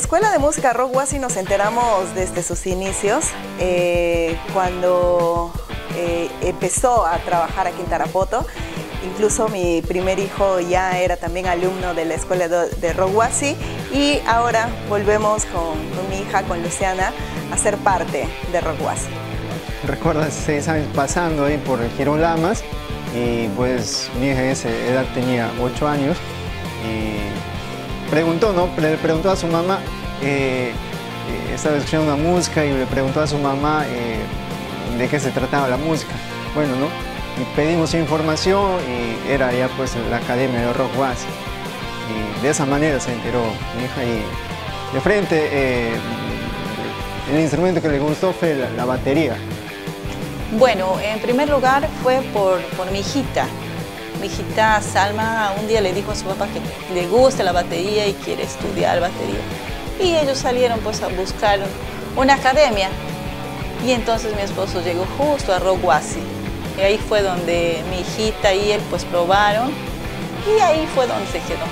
Escuela de Música Rock Huasi nos enteramos desde sus inicios, cuando empezó a trabajar aquí en Tarapoto. Incluso mi primer hijo ya era también alumno de la Escuela de Rock Huasi, y ahora volvemos con mi hija, con Luciana, a ser parte de Rock Huasi. Recuerdo 6 años pasando ahí por el Girón Lamas, y pues mi hija en esa edad tenía 8 años y preguntó, ¿no? Le preguntó a su mamá, estaba escuchando una música y le preguntó a su mamá de qué se trataba la música. Bueno, ¿no? Y pedimos información y era ya pues la Academia de Rock Huasi. Y de esa manera se enteró mi hija, y de frente el instrumento que le gustó fue la batería. Bueno, en primer lugar fue por mi hijita. Mi hijita Salma un día le dijo a su papá que le gusta la batería y quiere estudiar batería. Y ellos salieron pues a buscar una academia. Y entonces mi esposo llegó justo a Rock Huasi. Y ahí fue donde mi hijita y él pues probaron, y ahí fue donde se quedó.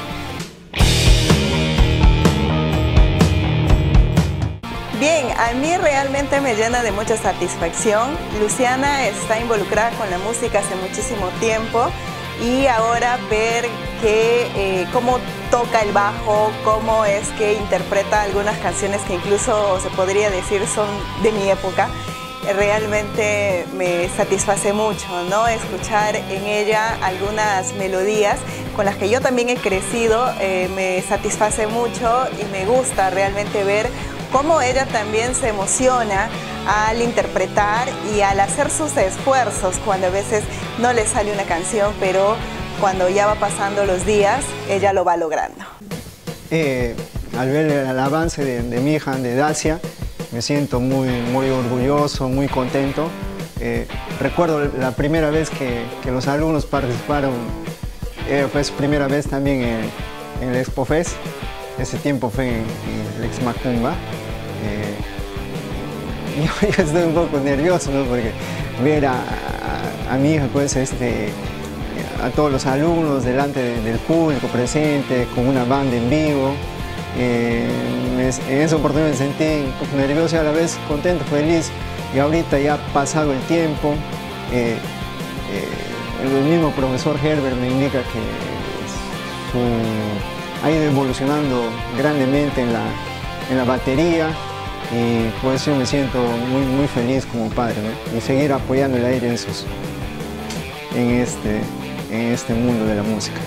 Bien, a mí realmente me llena de mucha satisfacción. Luciana está involucrada con la música hace muchísimo tiempo, y ahora ver cómo toca el bajo, cómo es que interpreta algunas canciones que incluso se podría decir son de mi época, realmente me satisface mucho, ¿no? Escuchar en ella algunas melodías con las que yo también he crecido, me satisface mucho, y me gusta realmente ver cómo ella también se emociona al interpretar y al hacer sus esfuerzos cuando a veces no le sale una canción, pero cuando ya va pasando los días, ella lo va logrando. Al ver el avance de mi hija, de Dacia, me siento muy orgulloso, muy contento. Recuerdo la primera vez que los alumnos participaron, fue su primera vez también en el Expo Fest. Ese tiempo fue en el Ex Macumba. Yo estoy un poco nervioso, ¿no? Porque ver a mi hija, pues, a todos los alumnos delante del público presente, con una banda en vivo. En esa oportunidad me sentí un poco nervioso y a la vez contento, feliz. Y ahorita ya ha pasado el tiempo, el mismo profesor Herbert me indica que ha ido evolucionando grandemente en la batería, y por eso yo me siento muy feliz como padre, ¿no? Y seguir apoyándole a ella en este mundo de la música.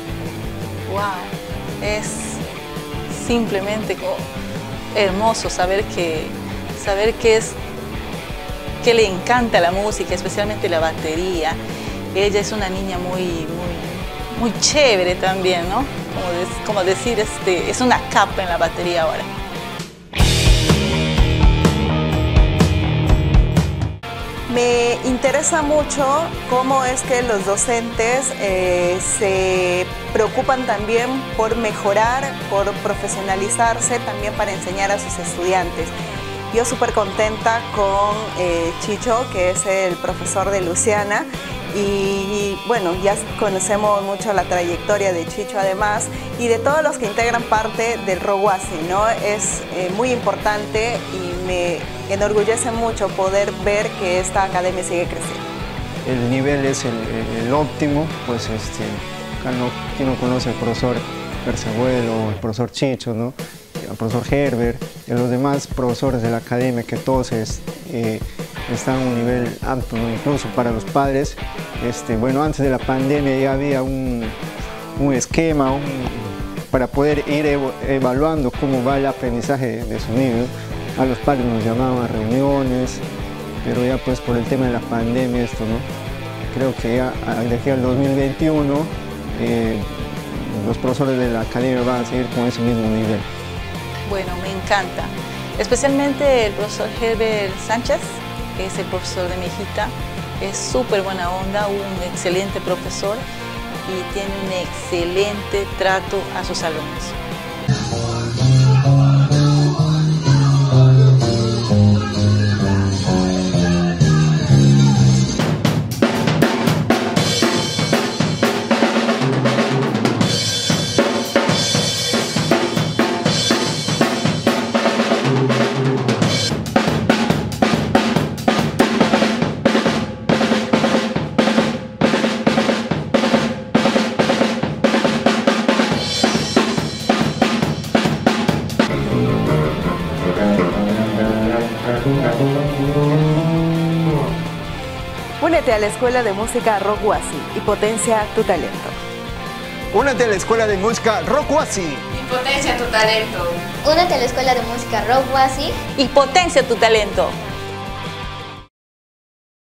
¡Wow! Es simplemente hermoso saber que le encanta la música, especialmente la batería. Ella es una niña muy chévere también, ¿no? Como decir, es una capa en la batería ahora. Me interesa mucho cómo es que los docentes se preocupan también por mejorar, por profesionalizarse, también para enseñar a sus estudiantes. Yo súper contenta con Chicho, que es el profesor de Luciana, y bueno, ya conocemos mucho la trayectoria de Chicho además, y de todos los que integran parte del Rock Huasi, ¿no? Es muy importante, y me enorgullece mucho poder ver que esta academia sigue creciendo. El nivel es el óptimo, pues quien no conoce al profesor Perseguelo, el profesor Chicho, ¿no? El profesor Herbert, y los demás profesores de la academia, que todos están a un nivel alto, ¿no? Incluso para los padres. Bueno, antes de la pandemia ya había un esquema para poder ir evaluando cómo va el aprendizaje de sus niños. A los padres nos llamaban a reuniones, pero ya pues por el tema de la pandemia ¿no? Creo que ya de aquí al 2021 los profesores de la academia van a seguir con ese mismo nivel. Bueno, me encanta. Especialmente el profesor Herbert Sánchez, que es el profesor de mi hijita. Es súper buena onda, un excelente profesor, y tiene un excelente trato a sus alumnos. Únete a la Escuela de Música Rock Huasi y potencia tu talento. Únete a la Escuela de Música Rock Huasi y potencia tu talento. Únete a la Escuela de Música Rock Huasi y potencia tu talento.